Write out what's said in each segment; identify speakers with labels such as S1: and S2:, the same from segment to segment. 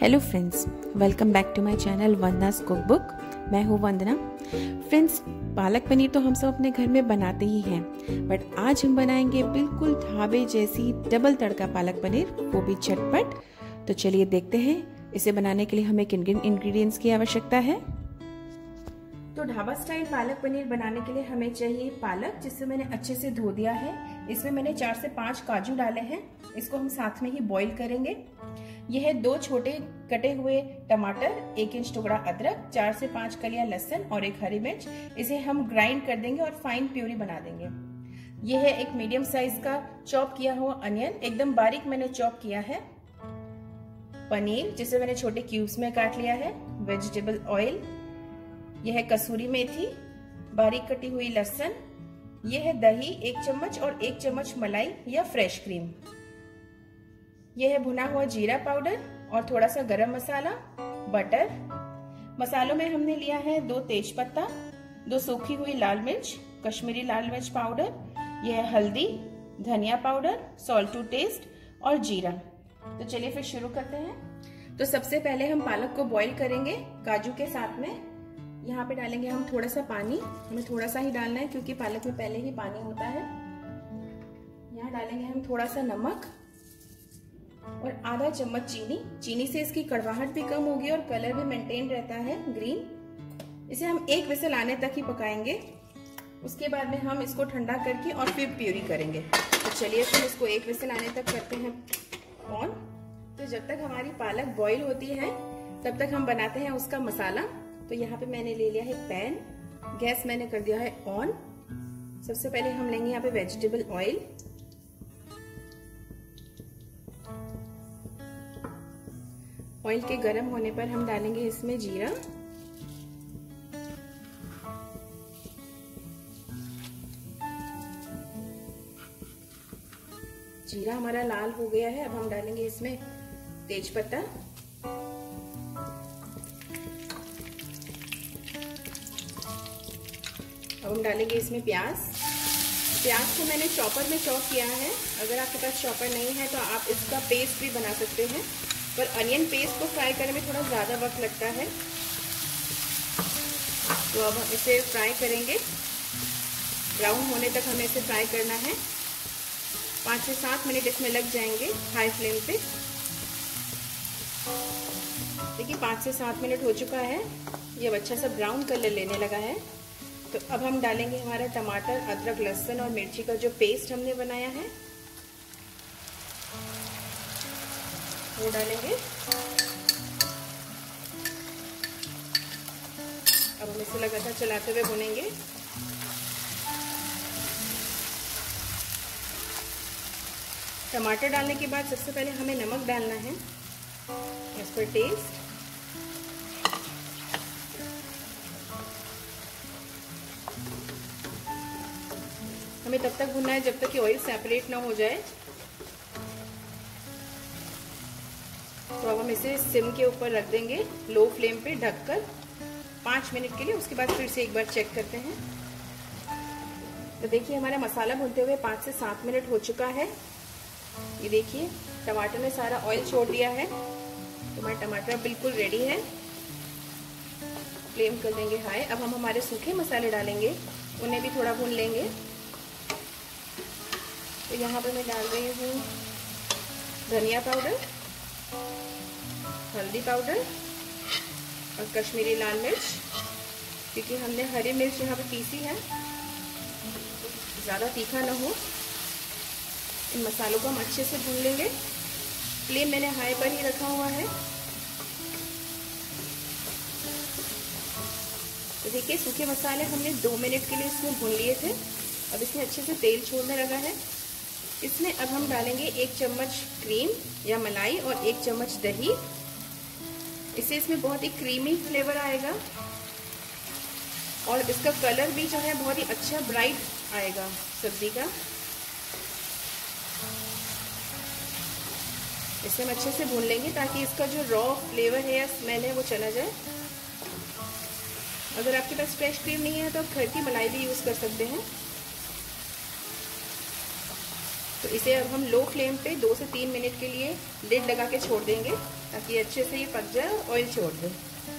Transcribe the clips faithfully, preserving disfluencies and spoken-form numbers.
S1: Hello friends, welcome back to my channel Vandana's cook book. मैं हूँ वंदना। Friends, palak paneer तो हम सब अपने घर में बनाते ही हैं, बट आज हम बनाएंगे बिल्कुल ढाबे जैसी डबल तड़का पालक पनीर, वो भी झटपट। तो चलिए देखते हैं। इसे बनाने के लिए हमें किन किन इंग्रेडिएंट्स की आवश्यकता है। तो ढाबा स्टाइल पालक पनीर बनाने के लिए हमें चाहिए पालक, जिसे मैंने अच्छे से धो दिया है। इसमें मैंने चार से पांच काजू डाले हैं, इसको हम साथ में ही बॉईल करेंगे। यह है दो छोटे कटे हुए टमाटर, एक इंच टुकड़ा अदरक, चार से पांच कलियां लहसुन और एक हरी मिर्च। इसे हम ग्राइंड कर देंगे और फाइन प्यूरी बना देंगे। यह है एक मीडियम साइज का चॉप किया हुआ अनियन, एकदम बारीक मैंने चॉप किया है। पनीर, जिसे मैंने छोटे क्यूब्स में काट लिया है। वेजिटेबल ऑयल, यह है कसूरी मेथी, बारीक कटी हुई लहसुन। यह है दही एक चम्मच और एक चम्मच मलाई या फ्रेश क्रीम। यह है भुना हुआ जीरा पाउडर और थोड़ा सा गरम मसाला, बटर। मसालों में हमने लिया है दो तेज पत्ता, दो सूखी हुई लाल मिर्च, कश्मीरी लाल मिर्च पाउडर, यह है हल्दी, धनिया पाउडर, सॉल्ट टू टेस्ट और जीरा। तो चलिए फिर शुरू करते हैं। तो सबसे पहले हम पालक को बॉईल करेंगे काजू के साथ में। यहाँ पे डालेंगे हम थोड़ा सा पानी, हमें थोड़ा सा ही डालना है क्योंकि पालक में पहले ही पानी होता है। यहाँ डालेंगे हम थोड़ा सा नमक और आधा चम्मच चीनी। चीनी से इसकी कड़वाहट भी कम होगी और कलर भी मेंटेन रहता है ग्रीन। इसे हम एक विसल आने तक ही पकाएंगे, उसके बाद में हम इसको ठंडा करके और फिर प्यूरी करेंगे। तो चलिए फिर इसको एक विसल आने तक करते हैं ऑन। तो जब तक हमारी पालक बॉईल होती है तब तक हम बनाते हैं उसका मसाला। तो यहाँ पे मैंने ले लिया है पैन, गैस मैंने कर दिया है ऑन। सबसे पहले हम लेंगे यहाँ पे वेजिटेबल ऑयल। ऑयल के गर्म होने पर हम डालेंगे इसमें जीरा, जीरा हमारा लाल हो गया है। अब हम डालेंगे इसमें तेज पत्ता, अब हम डालेंगे इसमें प्याज। प्याज को मैंने चॉपर में चॉप किया है, अगर आपके पास चॉपर नहीं है तो आप इसका पेस्ट भी बना सकते हैं, पर अनियन पेस्ट को फ्राई करने में थोड़ा ज़्यादा वक्त लगता है। तो अब हम इसे फ्राई करेंगे, ब्राउन होने तक हमें इसे फ्राई करना है। पाँच से सात मिनट इसमें लग जाएंगे हाई फ्लेम पे। देखिए पाँच से सात मिनट हो चुका है, ये अच्छा सा ब्राउन कलर लेने लगा है। तो अब हम डालेंगे हमारा टमाटर, अदरक, लहसुन और मिर्ची का जो पेस्ट हमने बनाया है वो डालेंगे। अब हम इसे लगातार चलाते हुए भुनेंगे। टमाटर डालने के बाद सबसे पहले हमें नमक डालना है एज पर टेस्ट। हमें तब तक भुनना है जब तक कि ऑयल सेपरेट ना हो जाए। तो अब हम इसे सिम के ऊपर रख देंगे, लो फ्लेम पे ढककर पाँच मिनट के लिए। उसके बाद फिर से एक बार चेक करते हैं। तो देखिए हमारा मसाला भूनते हुए पाँच से सात मिनट हो चुका है। ये देखिए टमाटर ने सारा ऑयल छोड़ दिया है, तो हमारा टमाटर बिल्कुल रेडी है। फ्लेम कर देंगे हाई। अब हम हमारे सूखे मसाले डालेंगे, उन्हें भी थोड़ा भून लेंगे। तो यहाँ पर मैं डाल रही हूँ धनिया पाउडर, हल्दी पाउडर और कश्मीरी लाल मिर्च, क्योंकि हमने हरी मिर्च यहाँ पे पीसी है, ज़्यादा तीखा ना हो। इन मसालों को हम अच्छे से भून लेंगे। फ्लेम मैंने हाई पर ही रखा हुआ है। तो देखिए सूखे मसाले हमने दो मिनट के लिए इसमें भून लिए थे। अब इसमें अच्छे से तेल छोड़ने लगा है। इसमें अब हम डालेंगे एक चम्मच क्रीम या मलाई और एक चम्मच दही। इससे इसमें बहुत ही क्रीमी फ्लेवर आएगा और इसका कलर भी जो है बहुत ही अच्छा ब्राइट आएगा सब्जी का। इसे हम अच्छे से भून लेंगे ताकि इसका जो रॉ फ्लेवर है या स्मेल है वो चला जाए। अगर आपके पास फ्रेश क्रीम नहीं है तो आप घर की मलाई भी यूज़ कर सकते हैं। तो इसे अब हम लो फ्लेम पे दो से तीन मिनट के लिए लिड लगा के छोड़ देंगे ताकि अच्छे से ये पक जाए और ऑयल छोड़ दे।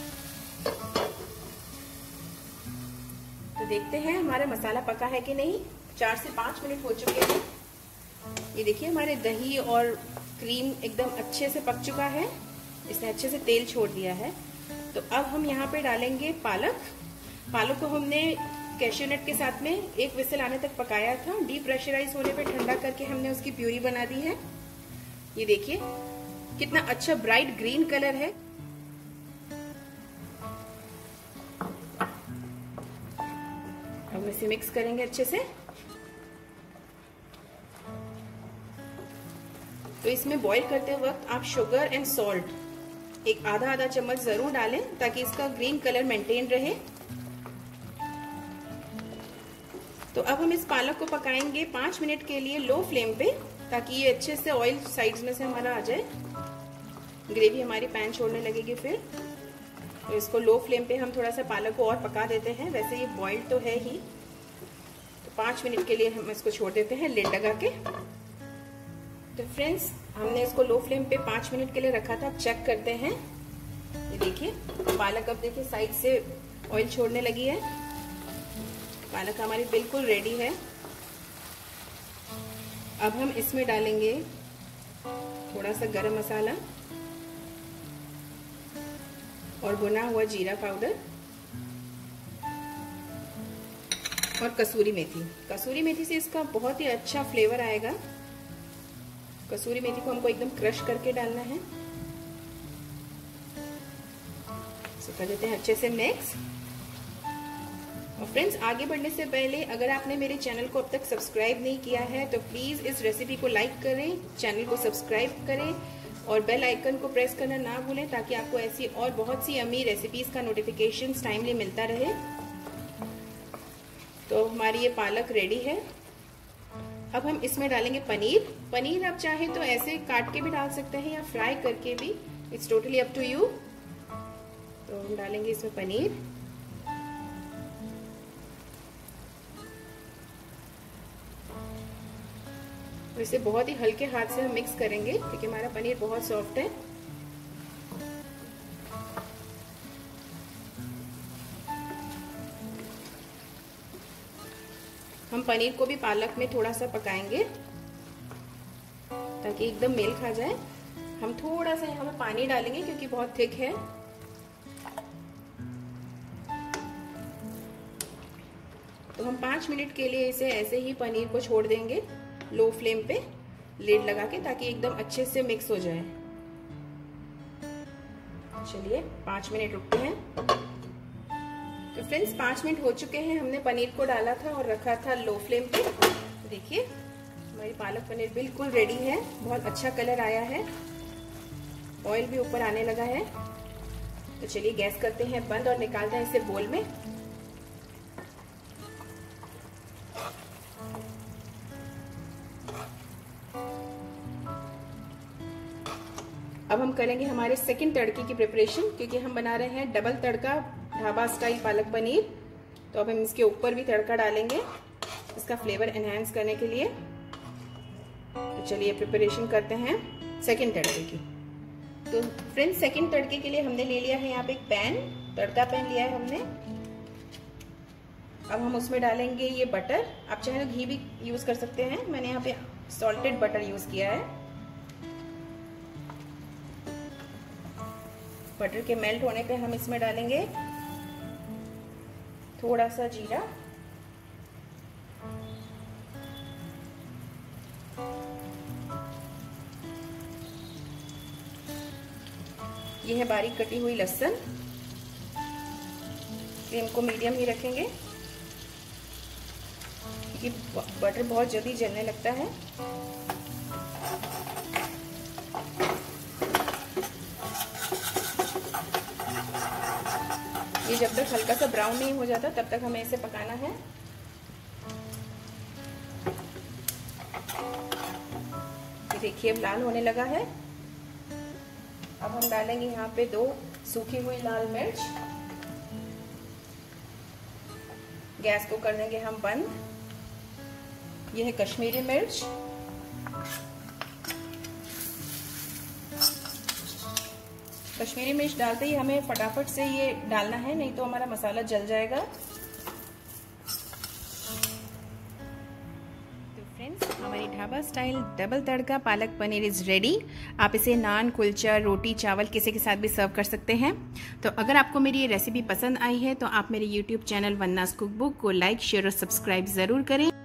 S1: तो देखते हैं हमारा मसाला पका है कि नहीं। चार से पाँच मिनट हो चुके हैं। ये देखिए हमारे दही और क्रीम एकदम अच्छे से पक चुका है, इसने अच्छे से तेल छोड़ दिया है। तो अब हम यहाँ पे डालेंगे पालक। पालक को हमने कैश्यू नट के साथ में एक विसल आने तक पकाया था। डीप प्रेशराइज होने पे ठंडा करके हमने उसकी प्यूरी बना दी है। ये देखिए कितना अच्छा ब्राइट ग्रीन कलर है। अब इसे मिक्स करेंगे अच्छे से। तो इसमें बॉईल करते वक्त आप शुगर एंड सॉल्ट एक आधा आधा चम्मच जरूर डालें ताकि इसका ग्रीन कलर मेंटेन रहे। तो अब हम इस पालक को पकाएंगे पाँच मिनट के लिए लो फ्लेम पे ताकि ये अच्छे से ऑयल साइड्स में से हमारा आ जाए। ग्रेवी हमारी पैन छोड़ने लगेगी फिर। तो इसको लो फ्लेम पे हम थोड़ा सा पालक को और पका देते हैं। वैसे ये बॉइल्ड तो है ही। तो पाँच मिनट के लिए हम इसको छोड़ देते हैं लिड लगा के। तो फ्रेंड्स हमने इसको लो फ्लेम पे पाँच मिनट के लिए रखा था। अब चेक करते हैं। ये देखिए पालक अब देखिए साइड से ऑयल छोड़ने लगी है। पालक हमारी बिल्कुल रेडी है। अब हम इसमें डालेंगे थोड़ा सा गरम मसाला और भुना हुआ जीरा पाउडर और कसूरी मेथी। कसूरी मेथी से इसका बहुत ही अच्छा फ्लेवर आएगा। कसूरी मेथी को हमको एकदम क्रश करके डालना है। तो कर देते हैं अच्छे से मिक्स। और फ्रेंड्स आगे बढ़ने से पहले अगर आपने मेरे चैनल को अब तक सब्सक्राइब नहीं किया है तो प्लीज इस रेसिपी को लाइक करें, चैनल को सब्सक्राइब करें और बेल आइकन को प्रेस करना ना भूलें ताकि आपको ऐसी और बहुत सी अमी रेसिपीज का नोटिफिकेशन टाइमली मिलता रहे। तो हमारी ये पालक रेडी है। अब हम इसमें डालेंगे पनीर। पनीर आप चाहे तो ऐसे काट के भी डाल सकते हैं या फ्राई करके भी, it's totally up to you. तो हम डालेंगे इसमें पनीर। तो इसे बहुत ही हल्के हाथ से हम मिक्स करेंगे क्योंकि हमारा पनीर बहुत सॉफ्ट है। हम पनीर को भी पालक में थोड़ा सा पकाएंगे ताकि एकदम मेल खा जाए। हम थोड़ा सा यहाँ पे पानी डालेंगे क्योंकि बहुत थिक है। तो हम पाँच मिनट के लिए इसे ऐसे ही पनीर को छोड़ देंगे लो फ्लेम पे लिड लगा के ताकि एकदम अच्छे से मिक्स हो जाए। चलिए पाँच मिनट रुकते हैं। तो फ्रेंड्स पाँच मिनट हो चुके हैं। हमने पनीर को डाला था और रखा था लो फ्लेम पे। देखिए हमारी पालक पनीर बिल्कुल रेडी है। बहुत अच्छा कलर आया है, ऑयल भी ऊपर आने लगा है। तो चलिए गैस करते हैं बंद और निकालते हैं इसे बोल में। अब हम करेंगे हमारे सेकंड तड़के की प्रिपरेशन क्योंकि हम बना रहे हैं डबल तड़का ढाबा स्टाइल पालक पनीर। तो अब हम इसके ऊपर भी तड़का डालेंगे इसका फ्लेवर एनहांस करने के लिए। तो चलिए प्रिपरेशन करते हैं सेकंड तड़के की। तो फ्रेंड्स सेकंड तड़के के लिए हमने ले लिया है यहाँ पे एक पैन, तड़का पैन लिया है हमने। अब हम उसमें डालेंगे ये बटर। आप चाहे तो घी भी यूज कर सकते हैं, मैंने यहाँ पे सॉल्टेड बटर यूज किया है। बटर के मेल्ट होने पे हम इसमें डालेंगे थोड़ा सा जीरा, ये है बारीक कटी हुई लहसुन। फ्लेम को मीडियम ही रखेंगे क्योंकि बटर बहुत जल्दी जलने लगता है। ये जब तक हल्का सा ब्राउन नहीं हो जाता तब तक हमें इसे पकाना है। ये देखिए अब लाल होने लगा है। अब हम डालेंगे यहाँ पे दो सूखी हुई लाल मिर्च। गैस को कर देंगे हम बंद। यह है कश्मीरी मिर्च। कश्मीरी मिर्च डालते ही हमें फटाफट से ये डालना है, नहीं तो हमारा मसाला जल जाएगा। तो फ्रेंड्स, हमारी dhaba style double tadka palak paneer is ready. आप इसे नान, कुलचा, रोटी, चावल किसी के साथ भी सर्व कर सकते हैं। तो अगर आपको मेरी ये रेसिपी पसंद आई है तो आप मेरे YouTube channel Vandana's cook book को लाइक, शेयर और सब्सक्राइब ज़रूर करें।